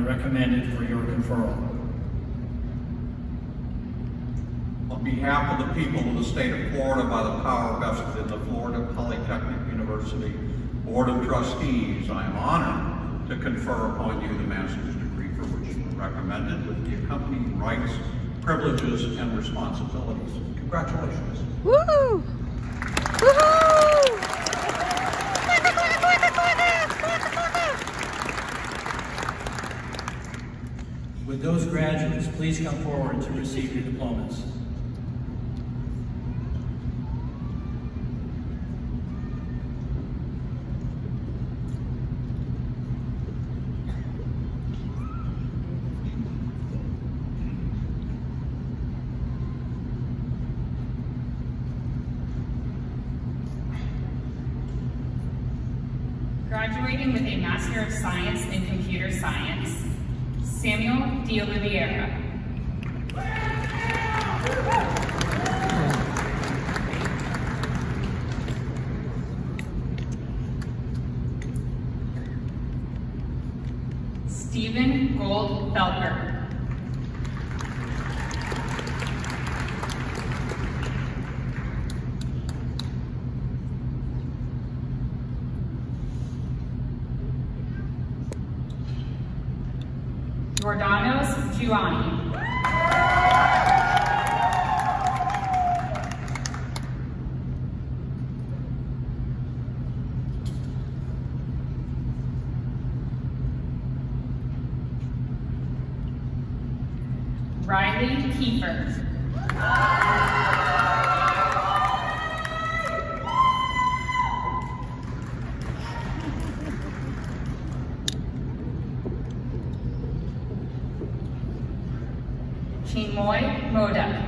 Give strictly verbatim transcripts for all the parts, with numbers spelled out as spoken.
recommended for your conferral. On behalf of the people of the state of Florida, by the power vested in the Florida Polytechnic University Board of Trustees, I am honored to confer upon you the master's degree for which you are recommended, with the accompanying rights, privileges, and responsibilities. Congratulations. Woo! Would those graduates please come forward to receive your diplomas? Graduating with a Master of Science in Computer Science, Samuel De Oliveira. Stephen Gold Felker. Jordanos Giovanni. Riley Kiefer. Chimoy Moda.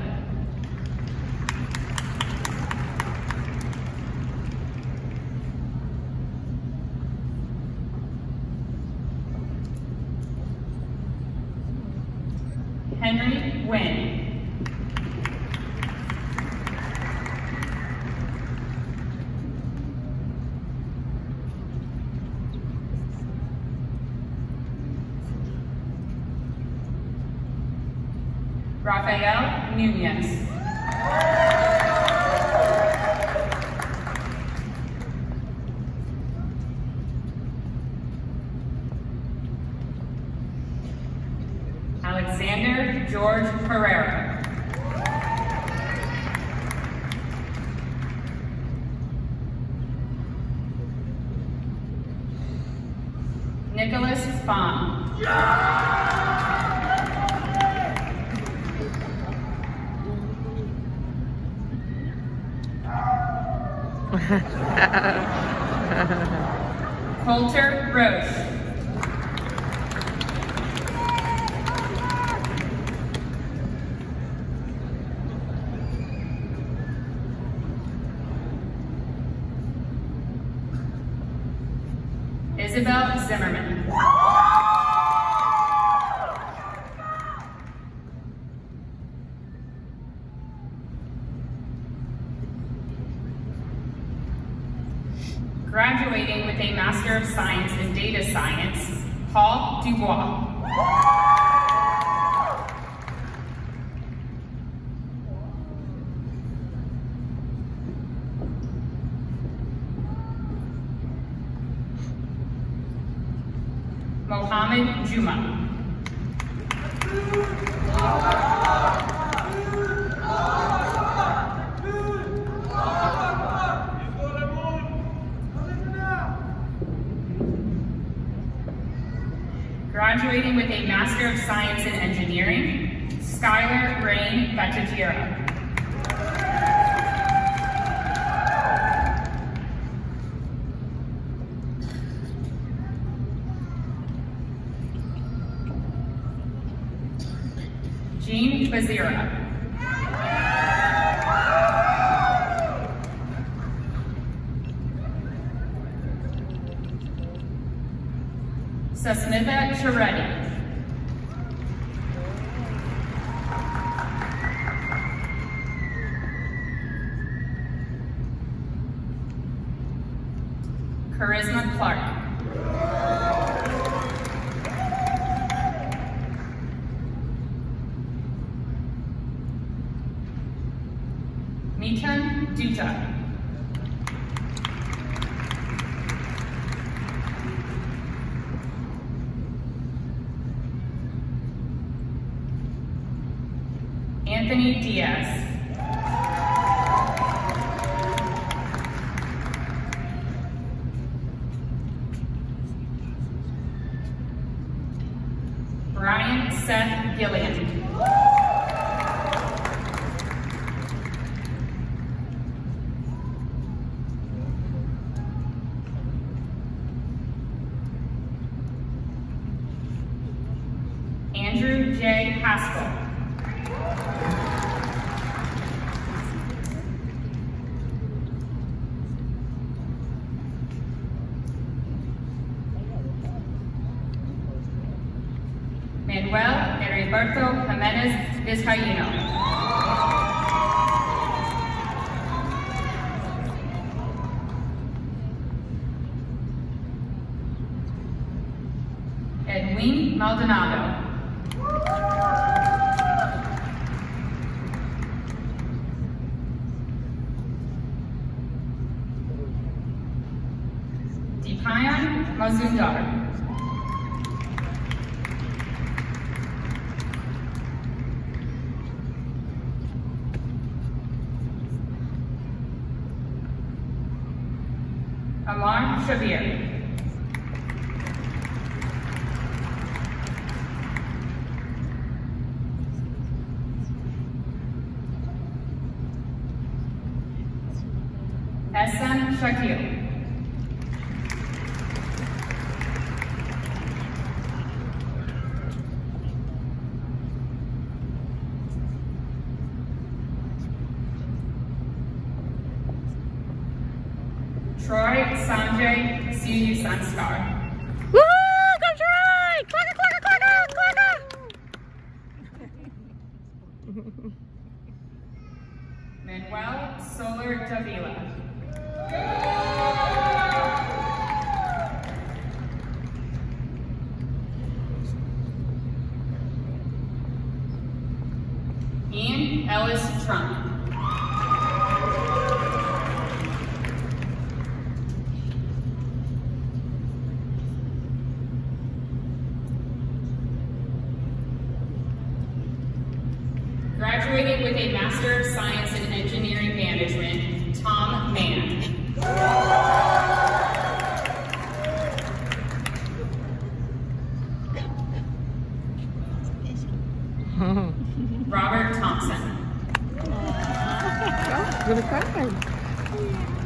Henry Nguyen. Rafael Nunez. Alexander George Pereira. Nicholas Fong. Coulter Roche. Isabel Zimmerman. Graduating with a Master of Science in Data Science, Paul Dubois. Mohammed Juma. Graduating with a Master of Science in Engineering, Skylar Rain Battagiera. Jean Bazira. Susmitha Chareddy. Charisma Clark. Ethan Duta. Anthony Diaz. Brian Seth Gillian. Andrew J. Haskell. Manuel Heriberto Jimenez Vizcaíno. Edwin Maldonado. Deepayan Mazumdar. Amar Shabir. Ehsan Shakil. Troy Sanjay Siu Sanskar. Woo! Go Troy! Clacka, clacka, clacka, clacka! Manuel Solar Davila. Ian Ellis Trump. Graduating with a Master of Science in Engineering Management, Tom Mann. Robert Thompson. Oh, good card.